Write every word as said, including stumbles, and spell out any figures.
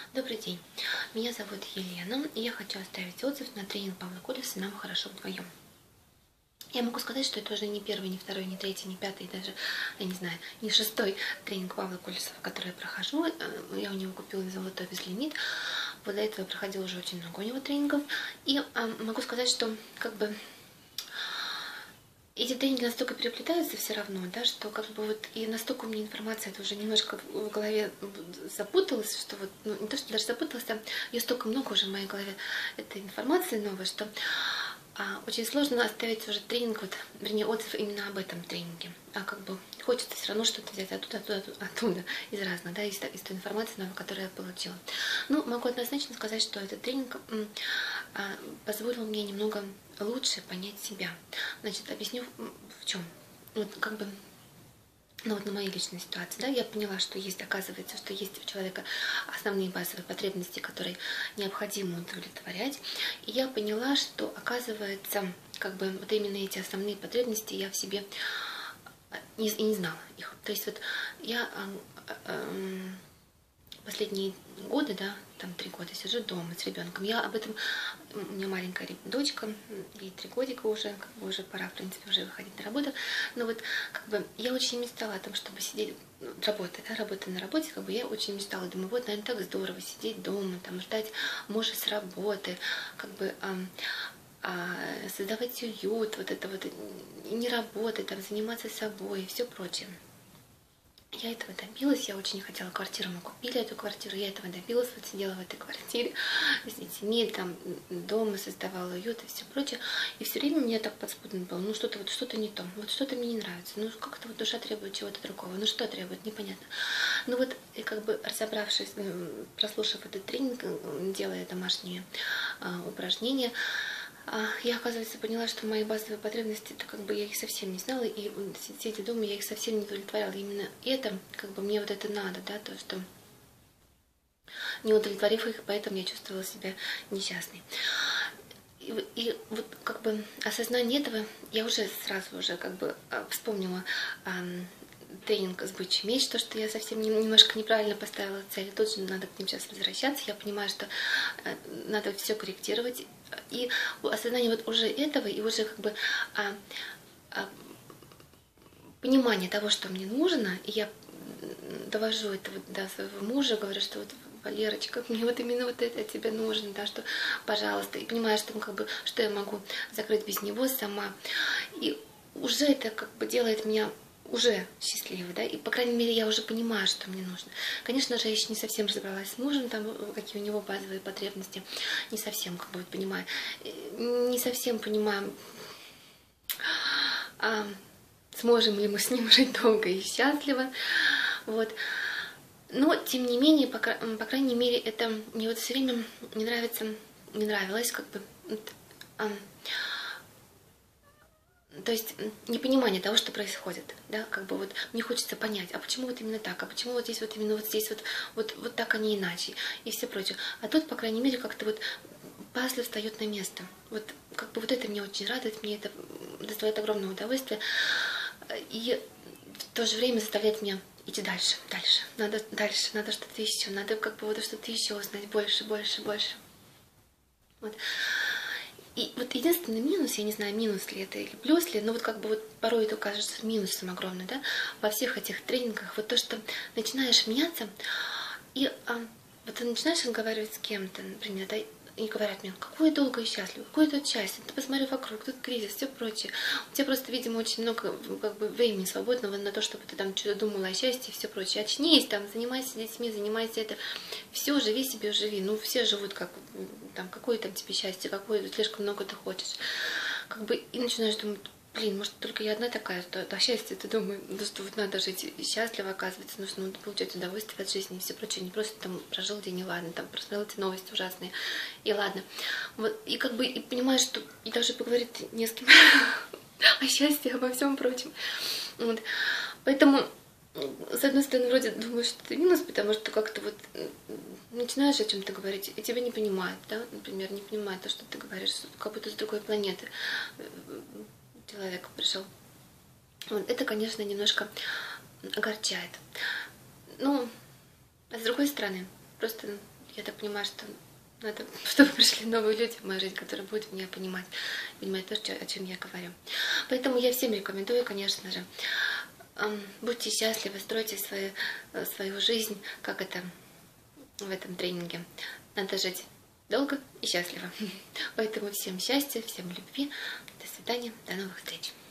Добрый день, меня зовут Елена, и я хочу оставить отзыв на тренинг Павла Колеса «Нам хорошо вдвоем». Я могу сказать, что это уже не первый, не второй, не третий, не пятый, даже, я не знаю, не шестой тренинг Павла Колесова, который я прохожу. Я у него купила золотой безлимит. Вот до этого я проходила уже очень много у него тренингов. И а, могу сказать, что как бы эти тренинги настолько переплетаются все равно, да, что как бы вот и настолько у меня информация это уже немножко в голове запуталась, что вот, ну, не то, что даже запуталась, там ее столько много уже в моей голове этой информации новой, что а, очень сложно оставить уже тренинг, вот, вернее, отзыв именно об этом тренинге. А как бы хочется все равно что-то взять оттуда, оттуда, оттуда, оттуда из разного, да, из, из той информации новой, которую я получила. Ну, могу однозначно сказать, что этот тренинг а, позволил мне немного лучше понять себя. Значит, объясню в чем. Вот как бы, ну вот на моей личной ситуации, да, я поняла, что есть, оказывается, что есть у человека основные базовые потребности, которые необходимо удовлетворять. И я поняла, что, оказывается, как бы вот именно эти основные потребности я в себе не, и не знала их. То есть вот я э, э, последние годы, да, там три года сижу дома с ребенком. Я об этом, у меня маленькая дочка, ей три годика уже, как бы уже пора, в принципе, уже выходить на работу. Но вот как бы я очень мечтала о том, чтобы сидеть, работать, да, работая на работе, как бы я очень мечтала, думаю, вот, наверное, так здорово сидеть дома, там, ждать мужа с работы, как бы а, а, создавать уют, вот это вот, и не работать, там, заниматься собой и все прочее. Я этого добилась, я очень хотела квартиру, мы купили эту квартиру, я этого добилась, вот сидела в этой квартире с детьми, там дома создавала уют и все прочее, и все время мне так подспудно было, ну что-то вот что-то не то, вот что-то мне не нравится, ну как-то вот душа требует чего-то другого, ну что требует, непонятно. Ну вот, и как бы разобравшись, прослушав этот тренинг, делая домашние а, упражнения, я, оказывается, поняла, что мои базовые потребности, это как бы я их совсем не знала, и сидя дома я их совсем не удовлетворяла. Именно это, как бы мне вот это надо, да, то, что не удовлетворив их, поэтому я чувствовала себя несчастной. И, и вот как бы осознание этого, я уже сразу уже как бы вспомнила эм, тренинг «Сбычий меч», то, что я совсем немножко неправильно поставила цель, тут же надо к ним сейчас возвращаться, я понимаю, что э, надо все корректировать, и осознание вот уже этого, и уже как бы а, а, понимание того, что мне нужно, и я довожу это вот до своего мужа, говорю, что вот Валерочка, мне вот именно вот это тебе нужно, да, что, пожалуйста, и понимаю, что, ну, как бы, что я могу закрыть без него сама, и уже это как бы делает меня уже счастливой, да, и, по крайней мере, я уже понимаю, что мне нужно. Конечно же, я еще не совсем разобралась с мужем, там, какие у него базовые потребности, не совсем, как бы, вот, понимаю, не совсем понимаю, а, сможем ли мы с ним жить долго и счастливо, вот. Но, тем не менее, по, по крайней мере, это мне вот все время не нравится, не нравилось, как бы, а, то есть непонимание того, что происходит, да, как бы вот мне хочется понять, а почему вот именно так, а почему вот здесь вот именно вот здесь вот, вот, вот так, а не иначе, и все прочее. А тут, по крайней мере, как-то вот пазл встает на место. Вот как бы вот это меня очень радует, мне это доставляет огромное удовольствие, и в то же время заставляет меня идти дальше, дальше, надо дальше, надо что-то еще, надо как бы вот что-то еще узнать, больше, больше, больше. Вот. И вот единственный минус, я не знаю, минус ли это или плюс ли, но вот как бы вот порой это кажется минусом огромным, да, во всех этих тренингах, вот то, что начинаешь меняться, и а, вот ты начинаешь разговаривать с кем-то, например, да, и говорят мне, какое долго и счастливо, какое тут счастье, ты посмотри вокруг, тут кризис, все прочее. У тебя просто, видимо, очень много как бы, времени свободного на то, чтобы ты там что-то думала о счастье и все прочее. Очнись, там, занимайся детьми, занимайся это. Все, живи себе, живи. Ну, все живут как, там, какое там тебе счастье, какое, слишком много ты хочешь. Как бы, и начинаешь думать, блин, может, только я одна такая, что о счастье ты думаешь, ну, что вот надо жить счастливо, оказывается, нужно ну, получать удовольствие от жизни и все прочее, не просто там прожил день и ладно, там просмотрел эти новости ужасные, и ладно. Вот, и как бы и понимаешь, что и даже поговорить не с кем о счастье, обо всем прочем. Вот. Поэтому, с одной стороны, вроде думаю, что это минус, потому что как-то вот начинаешь о чем-то говорить, и тебя не понимают, да, например, не понимают то, что ты говоришь, как будто с другой планеты человек пришел. Вот, это, конечно, немножко огорчает. Ну, а с другой стороны, просто я так понимаю, что надо, чтобы пришли новые люди в мою жизнь, которые будут меня понимать, понимать то, о чем я говорю. Поэтому я всем рекомендую, конечно же, будьте счастливы, стройте свою, свою жизнь, как это в этом тренинге. Надо жить долго и счастливо. Поэтому всем счастья, всем любви. До свидания, до новых встреч.